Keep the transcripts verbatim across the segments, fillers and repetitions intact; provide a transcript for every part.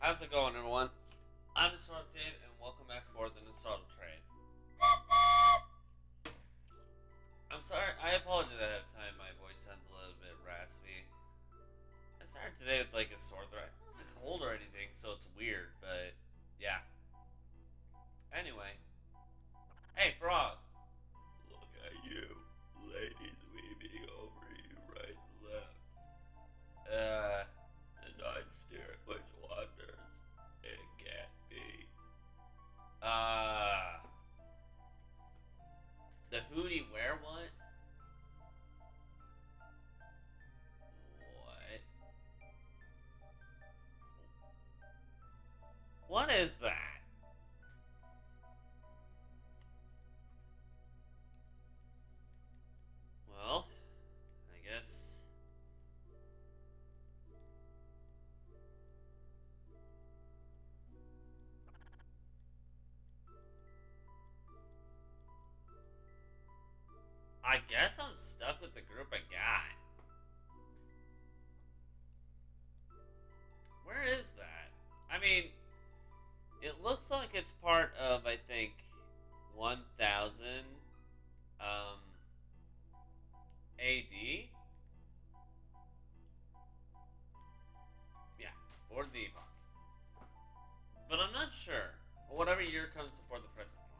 How's it going, everyone? I'm Nostalgic Dave, and welcome back aboard the Nostalgic Train. I'm sorry, I apologize ahead of time, my voice sounds a little bit raspy. I started today with like a sore throat. I don't have a cold or anything, so it's weird, but yeah. Anyway. Hey, Frog. Look at you. Ladies weeping over you right and left. Uh... And I stare at which wonders it can't be. Uh... The Hootie Where what? What? What is that? Well, I guess... I guess I'm stuck with the group I got. Where is that? I mean, it looks like it's part of, I think, one thousand um, A D? Yeah, Board of the Epoch. But I'm not sure. Whatever year comes before the present one.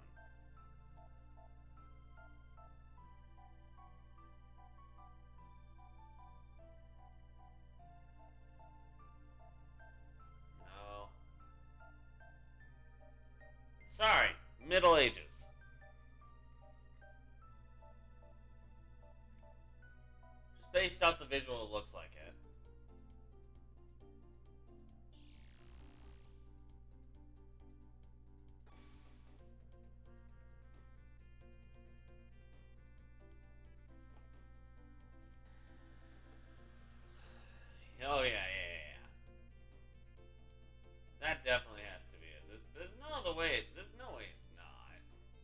No. Sorry, Middle Ages. Just based off the visual, it looks like it. Oh yeah, yeah, yeah, yeah. That definitely has to be it. There's, there's no other way. There's no way it's not.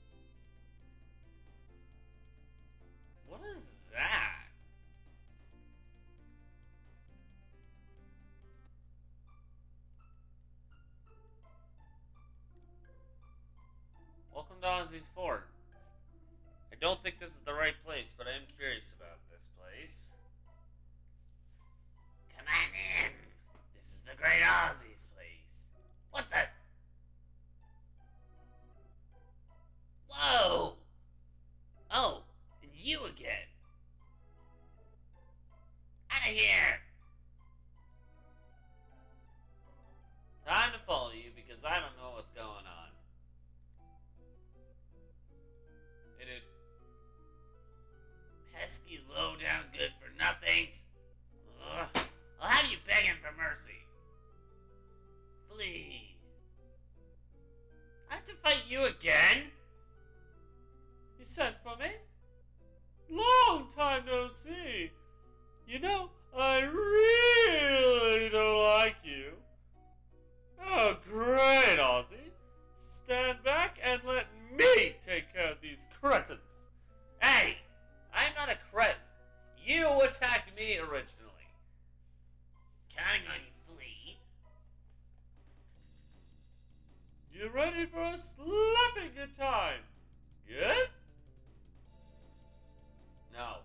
What is that? Welcome to Ozzy's Fort. I don't think this is the right place, but I am curious about this place. Come on in. This is the Great Ozzy's place. What the? Whoa! Oh, and you again. Out of here. Time to follow you because I don't know what's going on. Hey, dude. Pesky, low-down, good-for-nothings. Ugh. I'll have you begging for mercy. Flee. I have to fight you again? You sent for me? Long time no see. You know, I really don't like you. Oh, great, Ozzy. Stand back and let me take care of these cretins. Hey, I'm not a cretin. You attacked me originally. Counting on you, Flea. You ready for a slapping good time? Good? No.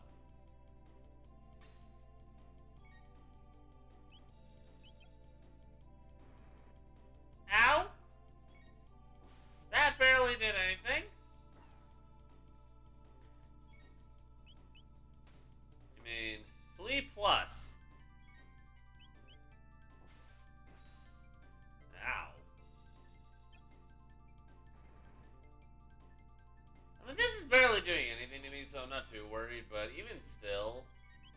Ow? That barely did anything. You mean, Flea plus. Ow. I mean, this is barely doing anything to me, so I'm not too worried, but even still...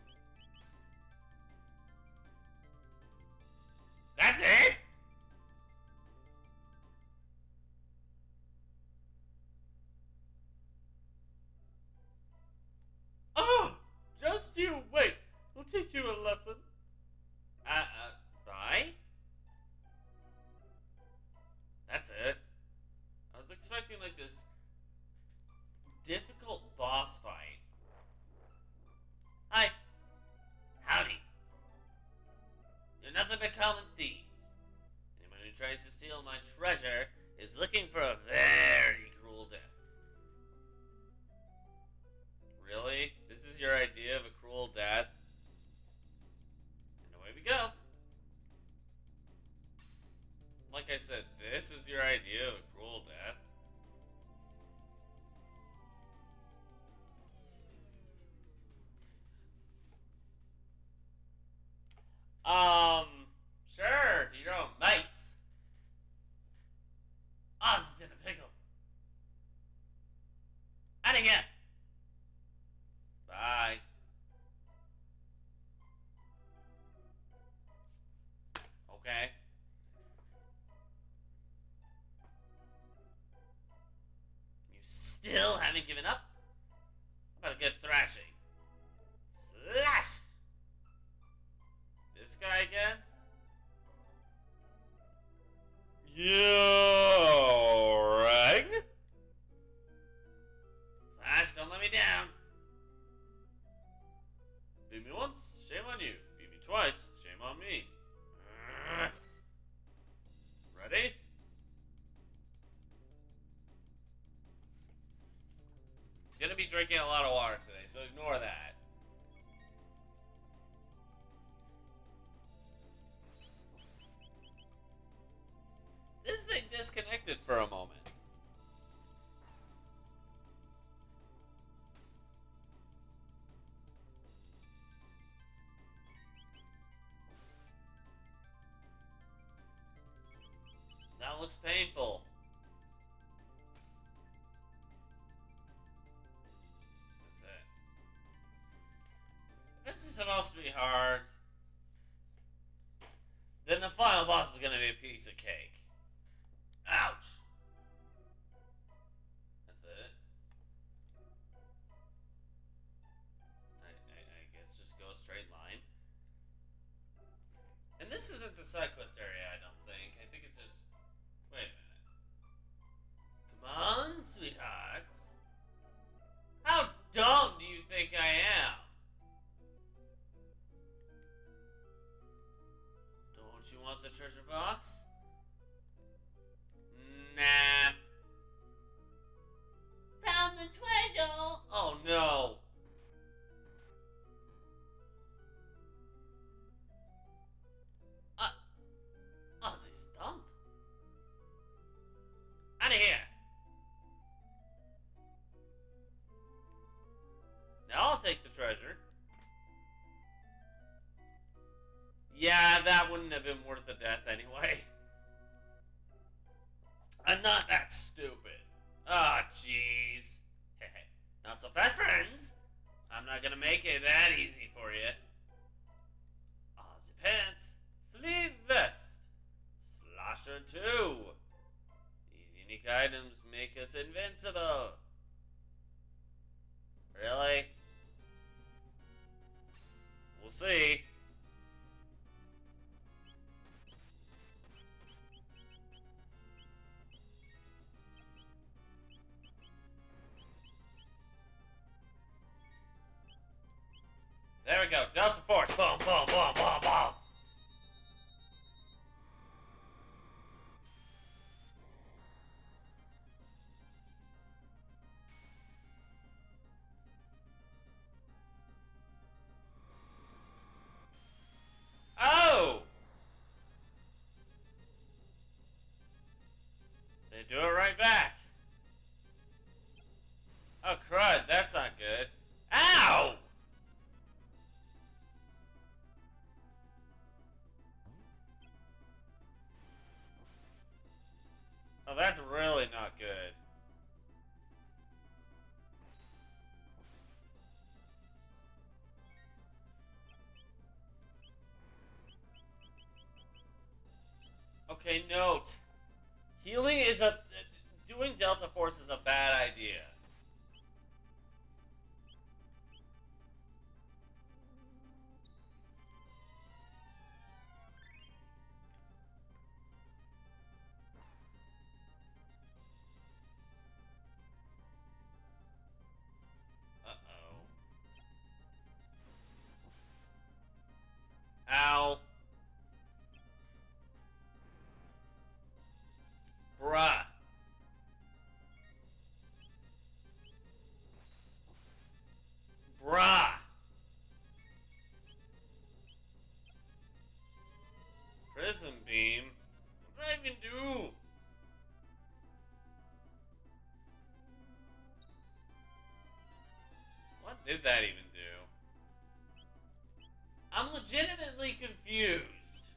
That's it?! Oh! Just you wait! I'll teach you a lesson. Uh, uh, bye? That's it. I was expecting like this difficult boss fight. Hi. Howdy. You're nothing but common thieves. Anyone who tries to steal my treasure is looking for a very cruel death. Really? This is your idea of a cruel death? And away we go. Like I said, this is your idea of a cruel death? Um, sure, to your own mates. Oz is in a pickle. Out of here. Bye. Okay. You still haven't given up? How about a good thrashing? Slash! This guy again? Yo, rang? Slash, don't let me down. Beat me once, shame on you. Beat me twice, shame on me. Uh, ready? Gonna be drinking a lot of water today, so ignore that. This thing disconnected for a moment. That looks painful. That's it. If this is supposed to be hard, then the final boss is gonna be a piece of cake. Ouch! That's it. I, I, I guess just go a straight line. And this isn't the side quest area, I don't think. I think it's just... Wait a minute. Come on, sweethearts. How dumb do you think I am? Don't you want the treasure box? Nah. Found the treasure! Oh no. Uh, oh, is he stumped? Out of here. Now I'll take the treasure. Yeah, that wouldn't have been worth the death anyway. I'm not that stupid. Ah, oh, jeez. Not so fast, friends. I'm not gonna make it that easy for you. Ozzy Pants, Flea Vest, Slosher two. These unique items make us invincible. Really? We'll see. There we go. Delta Force. Boom, boom, boom, boom, boom. Oh! They do it right back. Oh, crud. That's not good. Ow! Oh, that's really not good. Okay, note. Healing is a... Doing Delta Force is a bad idea. Ow. that even do? I'm legitimately confused.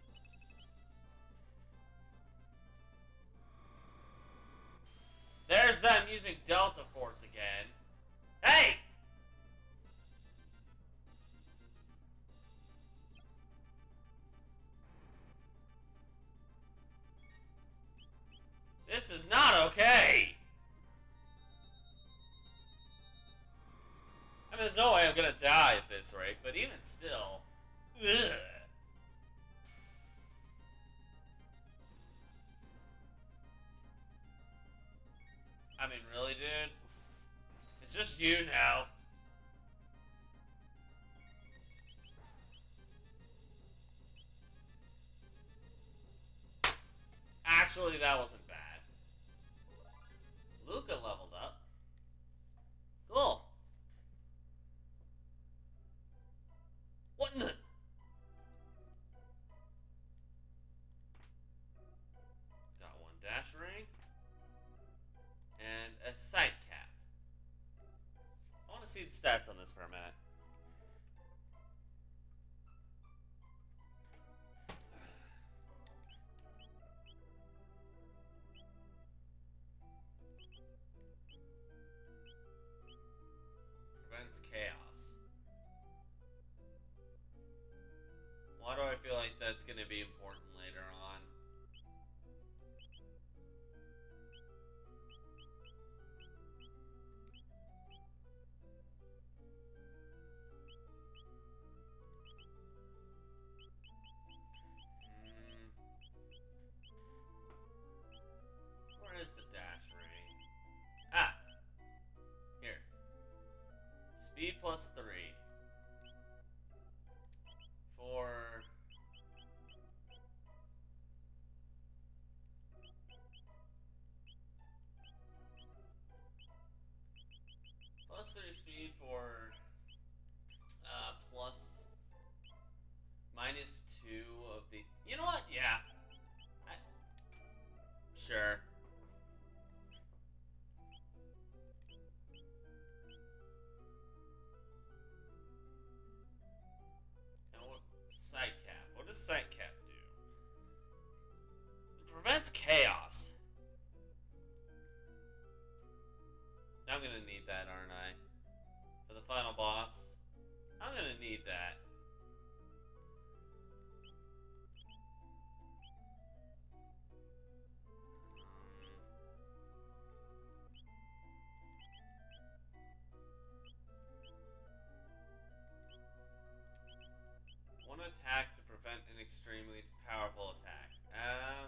There's them using Delta Force again. Hey! This is not okay! I mean, there's no way I'm gonna die at this rate, but even still... Ugh. I mean, really, dude? It's just you now. Actually, that wasn't bad. Luca leveled up. Cool. What in the... Got one dash ring. And a sight cap. I want to see the stats on this for a minute. Prevents chaos. Why do I feel like that's going to be important later on? Where is the dash ring? Ah! Here. Speed plus three. For... Plus three speed for... Uh, plus... Minus two of the... You know what? Yeah. I, sure. Sight cap. What does sight cap do? It prevents chaos. I'm gonna need that, aren't I? For the final boss. I'm gonna need that. Um, one attack to prevent an extremely powerful attack. Um...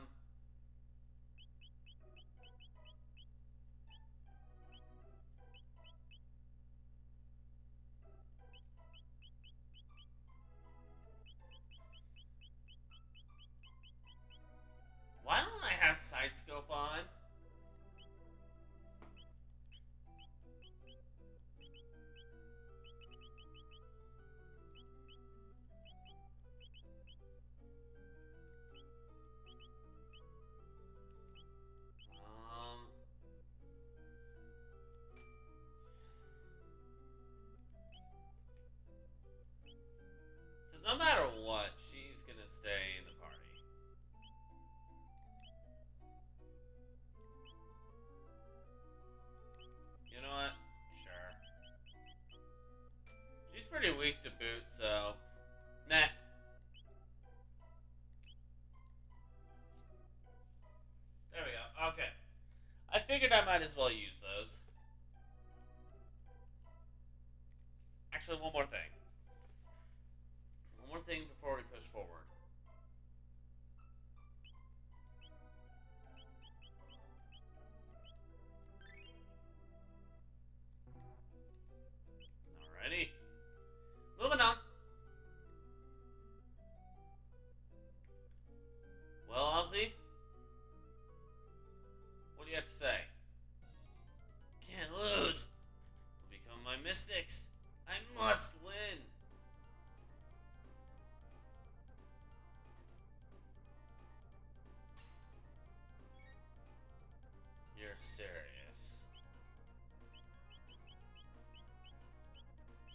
Why don't I have side scope on? Um... Because no matter what, she's gonna stay in the party. You know what? Sure. She's pretty weak to boot, so... Nah. There we go. Okay. I figured I might as well use those. Actually, one more thing. One more thing before we push forward. Alrighty. Moving on. Well, Ozzy? What do you have to say? Can't lose. Become my mystics. I must win. You're serious.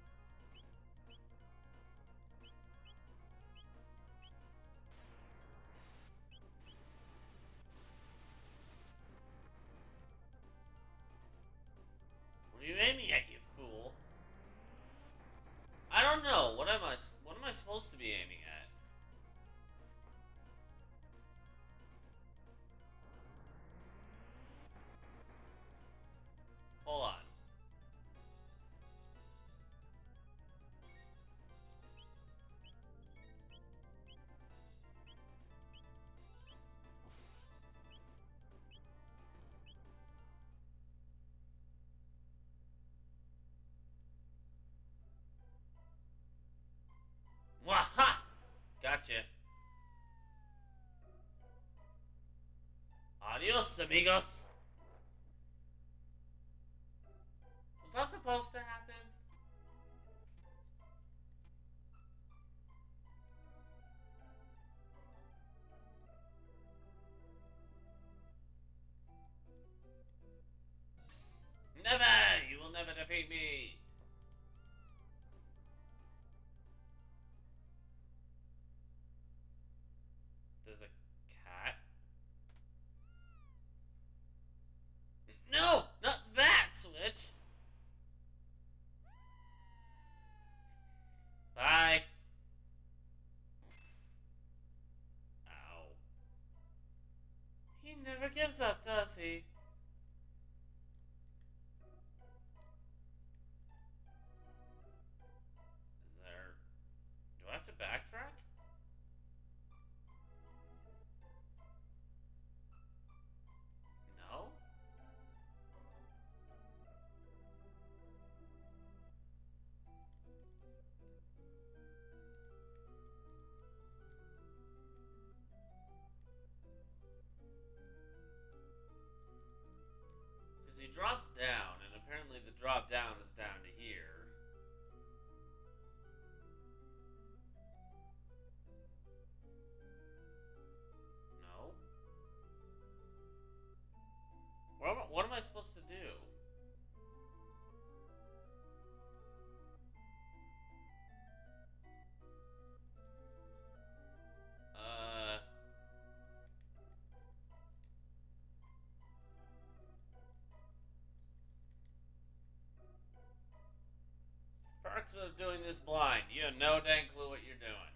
aiming at, you fool. I don't know. What am I? What am I supposed to be aiming at? Hold on. Waha! Gotcha. Adios, amigos. Was that supposed to happen? Never! You will never defeat me! There's a cat? No! Not that switch! Bye! Ow. He never gives up, does he? Is there... Do I have to backtrack? No? Because he drops down, and apparently the drop down is down to here. No? What am I, what am I supposed to do? Uh... Perks of doing this blind. You have no dang clue what you're doing.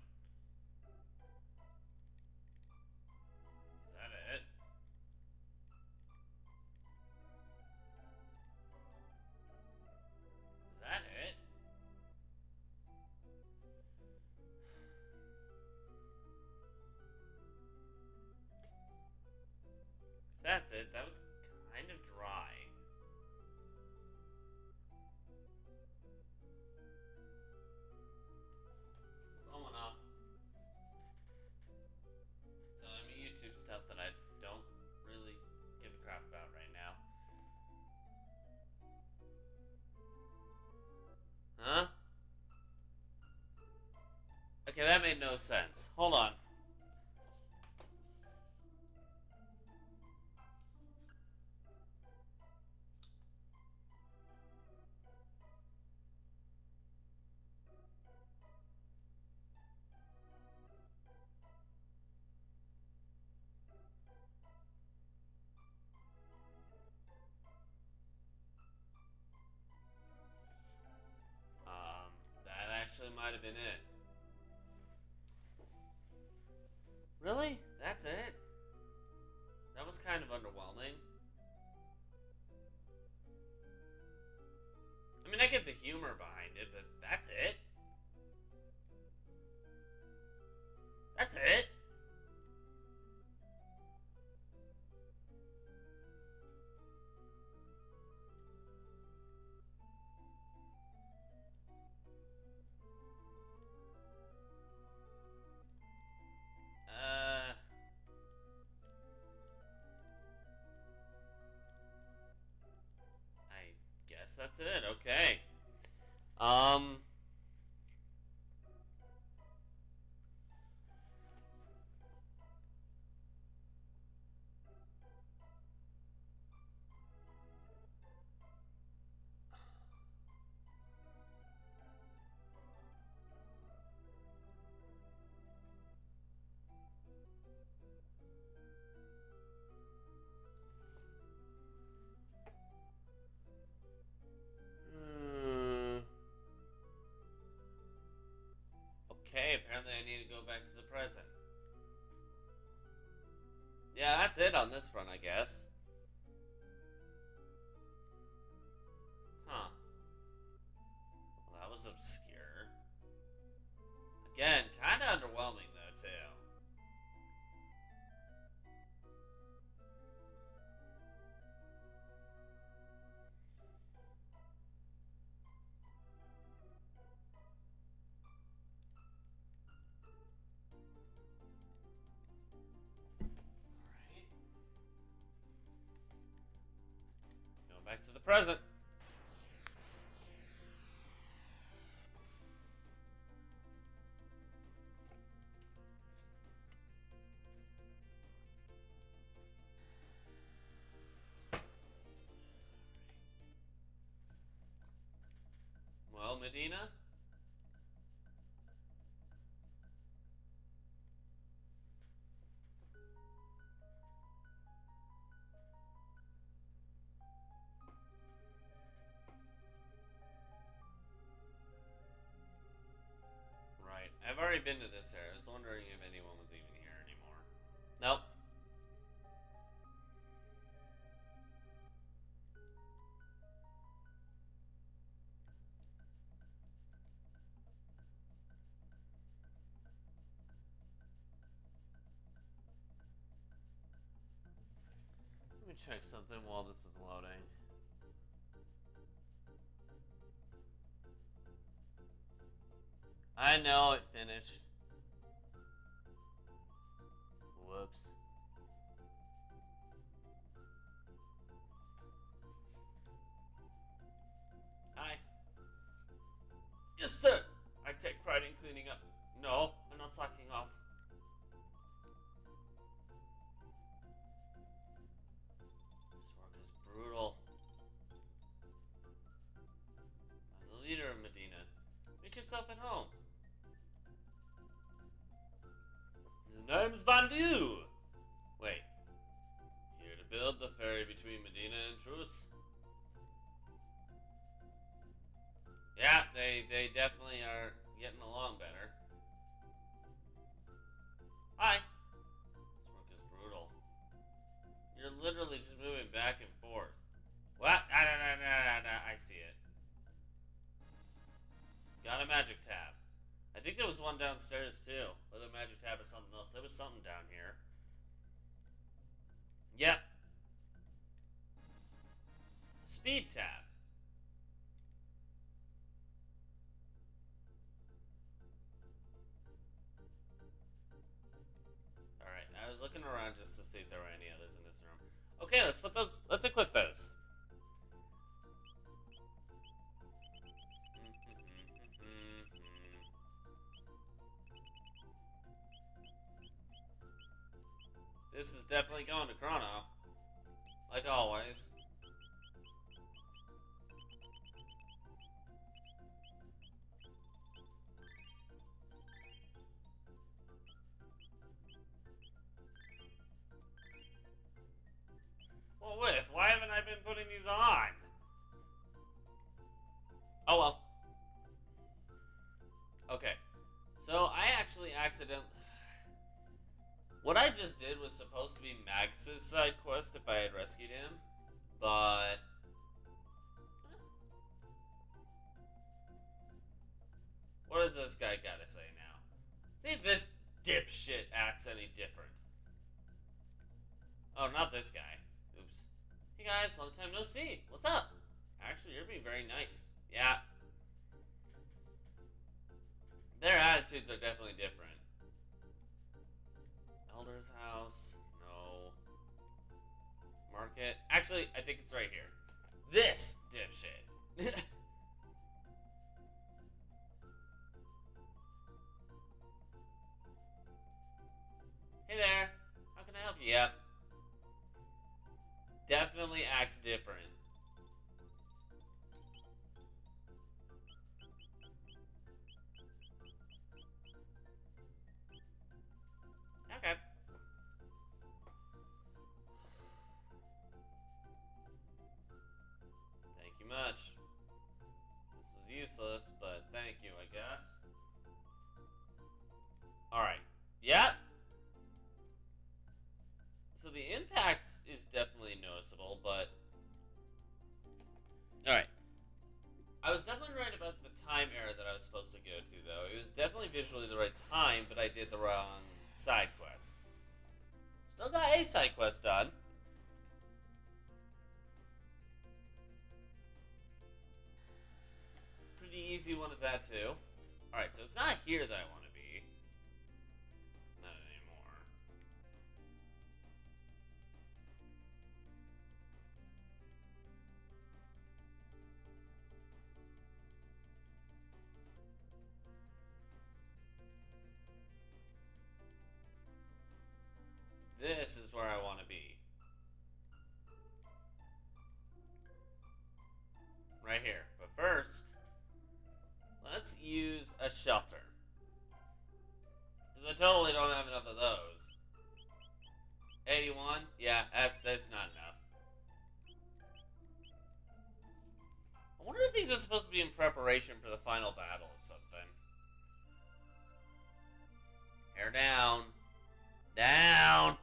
Is that it? Is that it? If that's it, that was kind of dry. Phone off. Telling me YouTube stuff that I don't really give a crap about right now. Huh? Okay, that made no sense. Hold on. Um, that actually might have been it. Really? That's it? That was kind of underwhelming. I mean, I get the humor behind it, but that's it? That's it? Uh... I guess that's it, okay. Um... present. Yeah, that's it on this front, I guess. Huh. Well, that was obscure. Again, kind of underwhelming, though, too. Alright. Going back to the present. Well, Medina? Right. I've already been to this area. I was wondering if anyone was even here anymore. Nope. Let me check something while this is loading. I know it finished. Whoops. Hi. Yes, sir. I take pride in cleaning up. No, I'm not slacking off. This work is brutal. I'm the leader of Medina. Make yourself at home. The name's Bandu. Wait. Here to build the ferry between Medina and Truce? Yeah, they, they definitely are getting along better. Hi. This work is brutal. You're literally just moving back and forth. What? Ah, nah, nah, nah, nah, nah. I see it. Got a magic tab. I think there was one downstairs too. Whether magic tab or something else. There was something down here. Yep. Speed tab. Alright, I was looking around just to see if there were any others in this room. Okay, let's put those, let's equip those. This is definitely going to Chrono. Like always. Well, with, why haven't I been putting these on? Oh well. Okay. So, I actually accidentally... What I just did was supposed to be Max's side quest if I had rescued him, but... What does this guy gotta say now? See if this dipshit acts any different. Oh, not this guy. Oops. Hey guys, long time no see. What's up? Actually, you're being very nice. Yeah. Their attitudes are definitely different. Elder's house. No. Market. Actually, I think it's right here. This dipshit. Hey there. How can I help you? Yep. Definitely acts different. Okay. Thank you much. This is useless, but thank you, I guess. Alright. Yep. So the impact is definitely noticeable, but... Alright. I was definitely right about the time error that I was supposed to go to, though. It was definitely visually the right time, but I did the wrong side quest. Still got a side quest done. Pretty easy one at that, too. Alright, so it's not here that I want to be. Not anymore. This is where I want to be. Right here. But first, let's use a shelter. Because I totally don't have enough of those. eighty-one? Yeah, that's, that's not enough. I wonder if these are supposed to be in preparation for the final battle or something. Hair down. Down!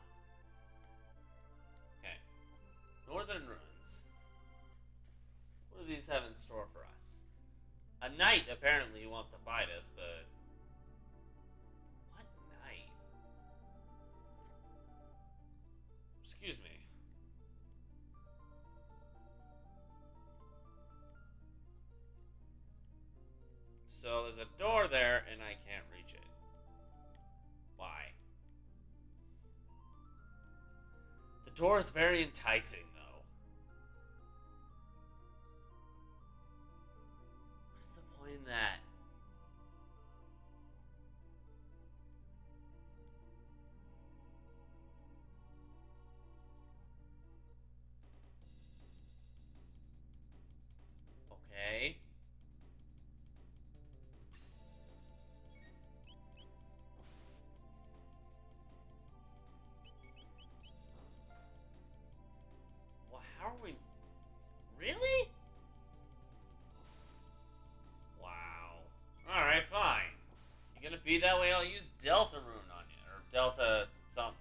Okay. Northern Ruins. What do these have in store for us? A knight, apparently, who wants to fight us, but... What knight? Excuse me. So, there's a door there, and I can't reach it. Why? The door is very enticing, though. What's the point in that? Okay. Well, how are we... Really? Wow. Alright, fine. You're gonna be that way, I'll use Delta Rune on you. Or Delta something.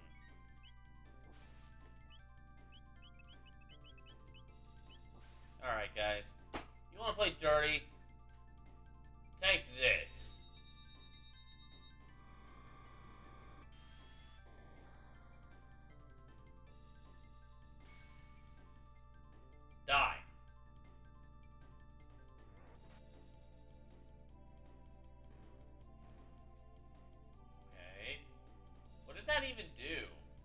Alright, guys. You wanna play dirty? Take this. Die. Okay. What did that even do?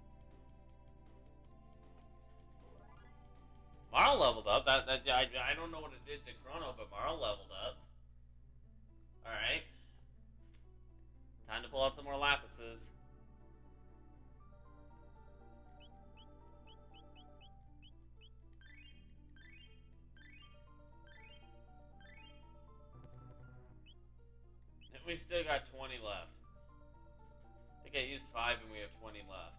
Marl leveled up. That, that I, I don't know what it did to Chrono, but Marl leveled up. Alright. Time to pull out some more lapises. And we still got twenty left. I think I used five and we have twenty left.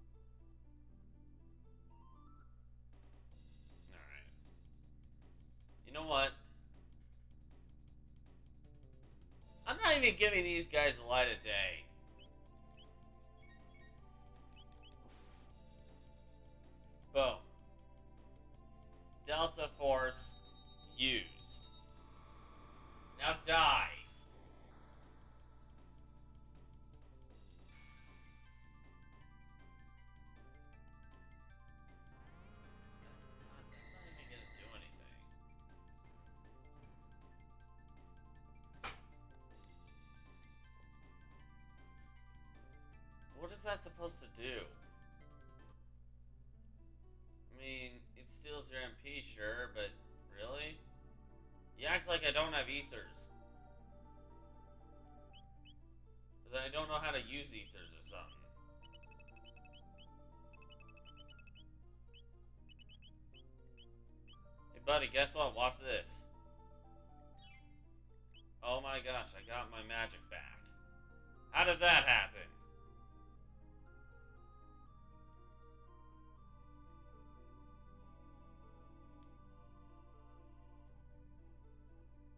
Alright. You know what? I'm not even giving these guys the light of day. Boom. Delta Force used. Now die. That's not even gonna do anything. What is that supposed to do? I mean, it steals your M P, sure, but really? You act like I don't have ethers. But then I don't know how to use ethers or something. Hey buddy, guess what? Watch this. Oh my gosh, I got my magic back. How did that happen?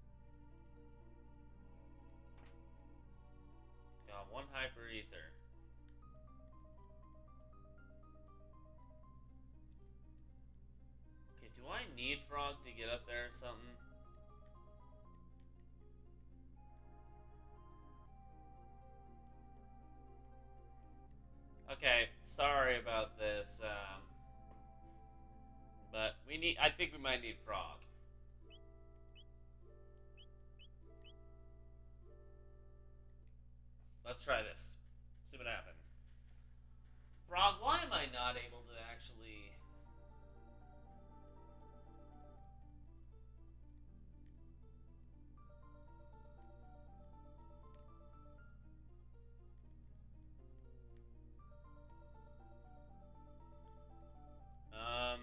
Got one hyper ether. need Frog to get up there or something? Okay, sorry about this, um, but we need, I think we might need Frog. Let's try this. See what happens. Frog, why am I not able to actually... Um...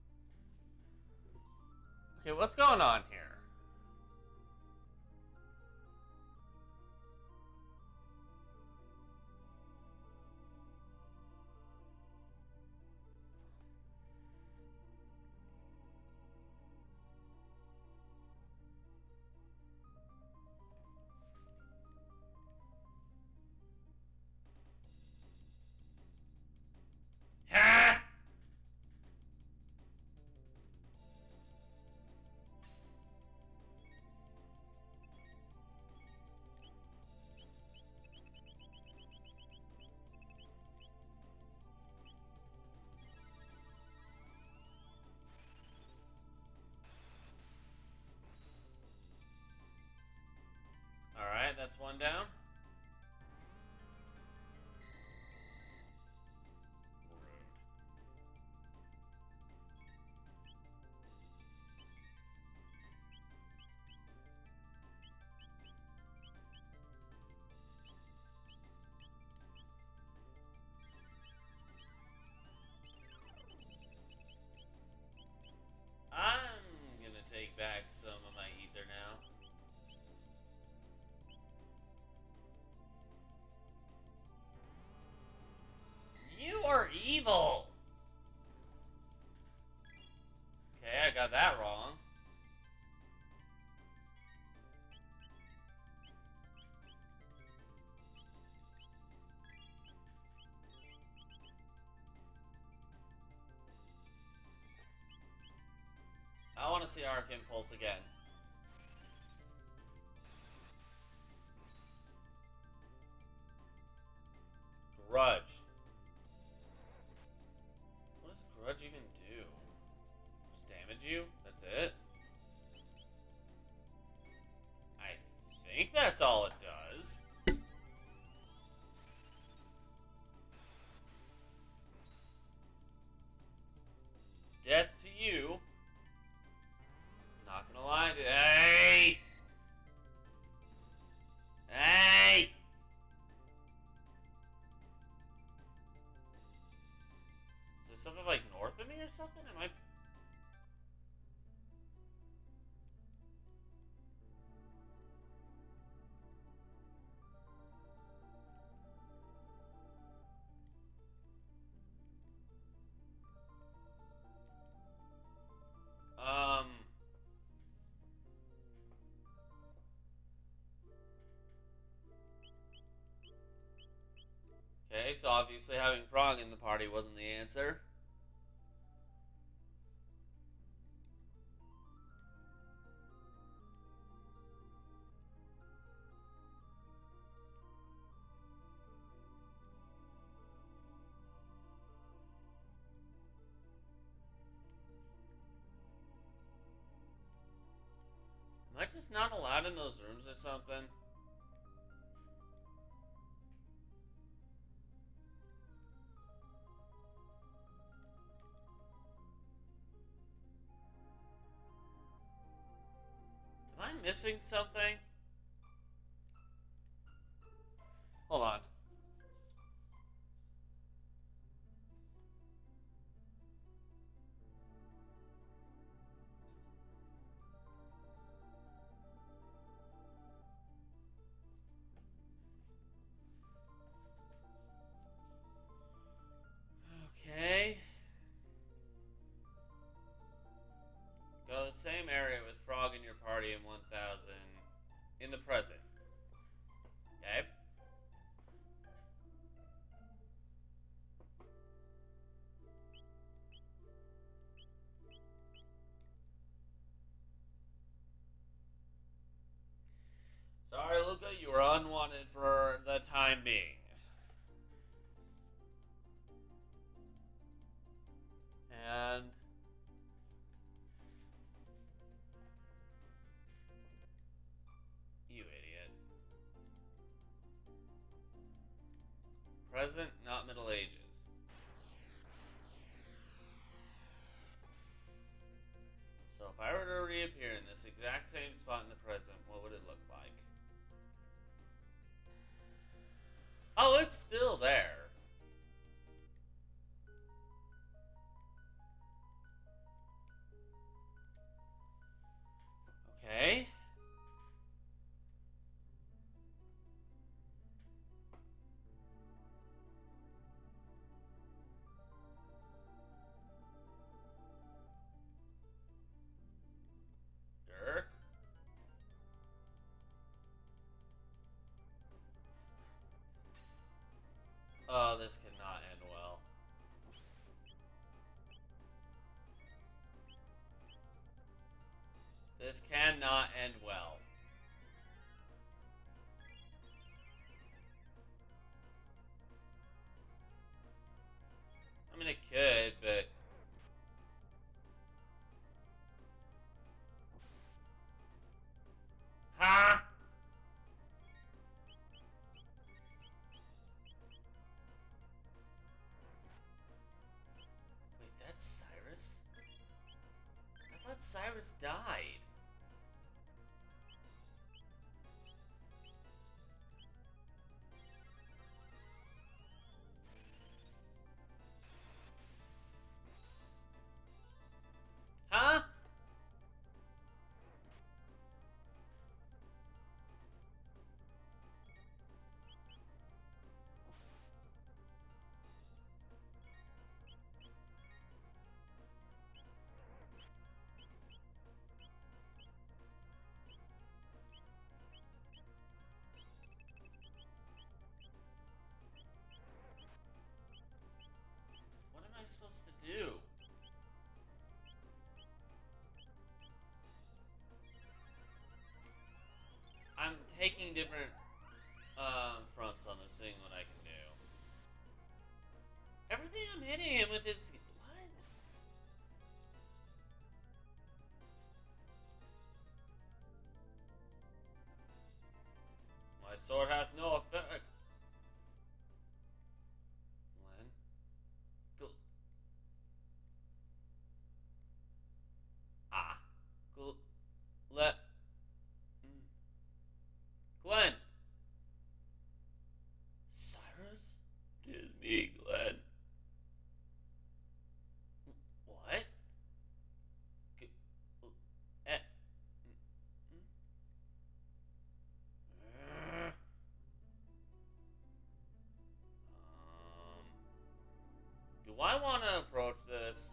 Okay, what's going on here? Ha! Alright, that's one down. I'm gonna take back some of my ether now. You are evil! Okay, I got that wrong. I want to see Arc Impulse again. Grudge. What does Grudge even do? Just damage you? That's it? I think that's all it does. Death to you. Not gonna lie to you. Hey! Hey! Is there something like north of me or something? Am I... Um... Okay, so obviously having Frog in the party wasn't the answer. Am I just not allowed in those rooms or something? Am I missing something? Hold on. Okay. Go to the same area with Frog in your party in one thousand in the present. Okay. present, not Middle Ages. So if I were to reappear in this exact same spot in the present, what would it look like? Oh, it's still there. Okay. Sure. Oh, this cannot end well. This cannot end well. I mean, it could, but... Ha! Wait, that's Cyrus? I thought Cyrus died. Huh? What am I supposed to do? I'm taking different um, fronts on this, seeing what I can do. Everything I'm hitting him with is... What? My sword hath no effect. Glenn? Gl ah. Gl let... Mm. Glenn! Cyrus? Tis me, Glenn. What? G eh. Mm. Um, do I want to approach this?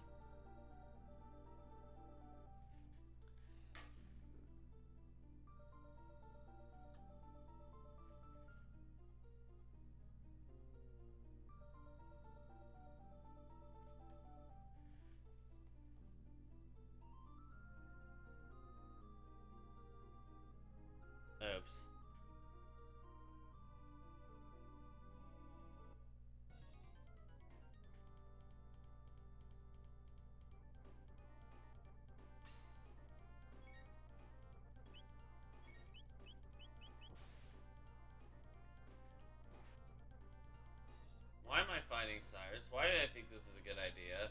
Oops. Why am I fighting Cyrus? Why did I think this is a good idea?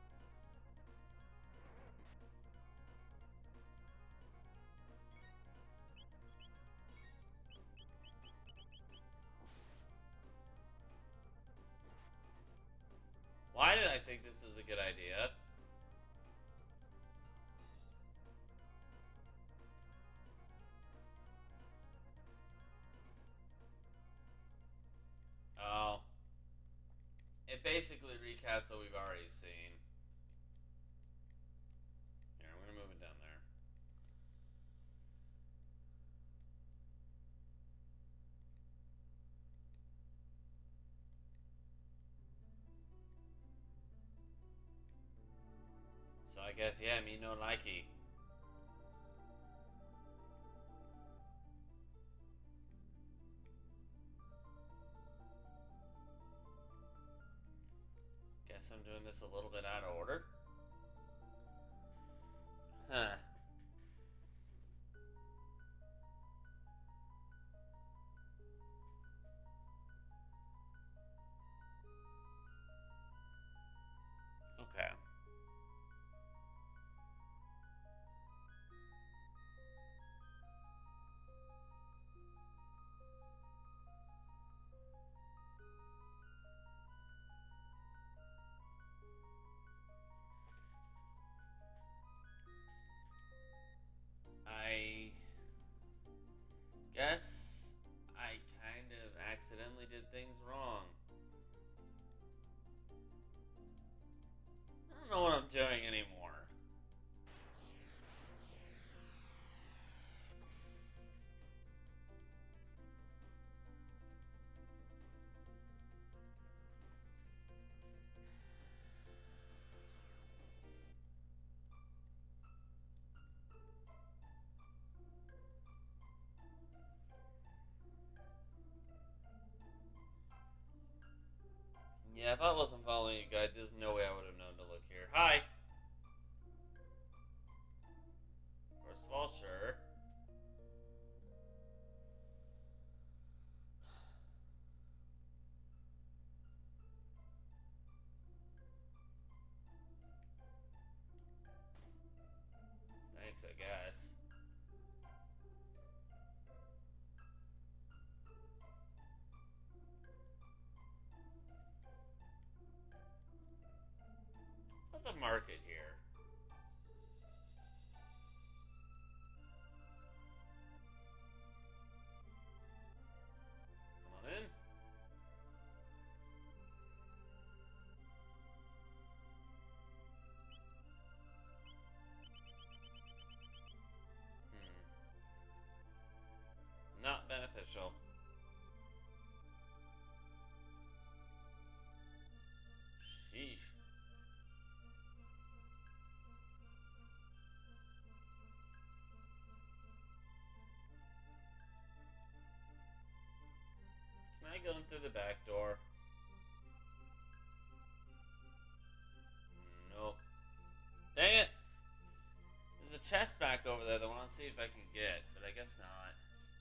Why did I think this is a good idea? Oh. It basically recaps what we've already seen. Here, I'm gonna move it down there. So I guess, yeah, me no likey. Guess I'm doing this a little bit out of order. Huh. Yeah, if I wasn't following you guys, there's no way I would have known to look here. Hi! First of all, sure. Thanks, I guess. What's at the market here? Come on in. Hmm. Not beneficial. Sheesh. Can I go in through the back door? Nope. Dang it! There's a chest back over there that I want to see if I can get, but I guess not.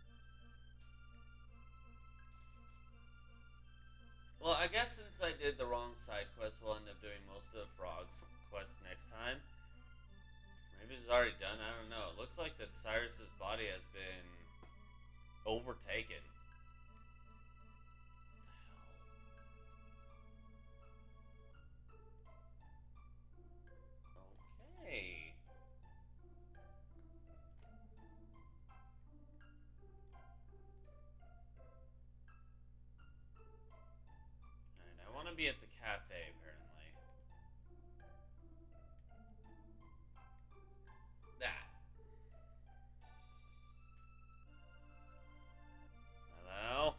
Well, I guess since I did the wrong side quest, we'll end up doing most of the frogs quest next time. Maybe it's already done, I don't know. It looks like that Cyrus's body has been overtaken. Okay. Alright, I want to be at the cafe, apparently. That. Hello?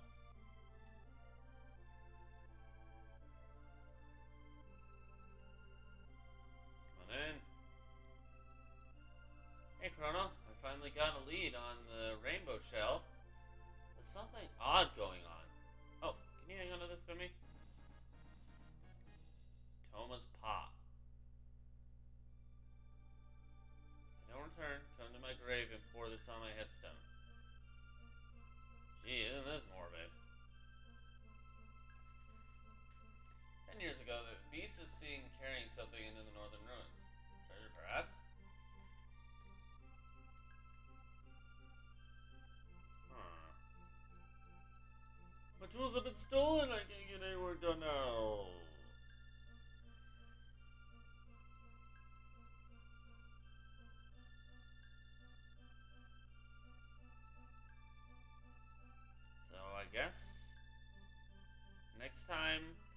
Come on in. Hey, Chrono. I finally got a lead on the rainbow shell. There's something odd going on. Oh, can you hang on to this for me? Thomas Pop. If I don't return, come to my grave and pour this on my headstone. Gee, isn't this morbid? Ten years ago, the beast was seen carrying something into the northern ruins. Treasure, perhaps? Huh. My tools have been stolen. I can't get any work done now. So I guess next time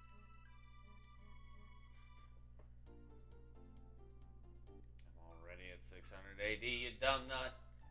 I'm already at six hundred A D, you dumb nut.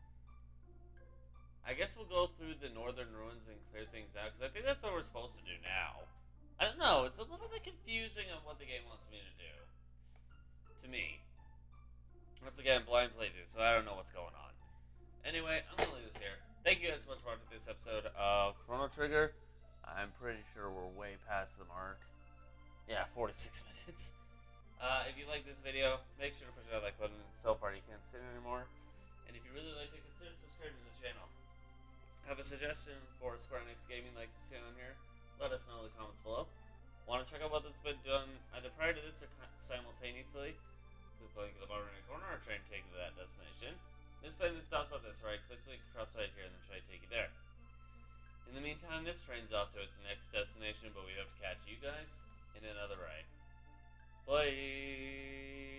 I guess we'll go through the northern ruins and clear things out, because I think that's what we're supposed to do now. I don't know, it's a little bit confusing on what the game wants me to do. To me. Once again, blind playthrough, so I don't know what's going on. Anyway, I'm going to leave this here. Thank you guys so much for watching this episode of Chrono Trigger. I'm pretty sure we're way past the mark. Yeah, forty-six minutes. Uh, if you like this video, make sure to push that like button. So far, you can't see it anymore. And if you really like it, consider subscribing to the channel. Have a suggestion for Square Enix game you'd like to see on here? Let us know in the comments below. Want to check out what that's been done either prior to this or simultaneously? Click the link in the bottom right corner or try and take you to that destination. This time it stops on this right. Click the cross right here and then try to take you there. In the meantime, this train's off to its next destination, but we have to catch you guys in another ride. Bye!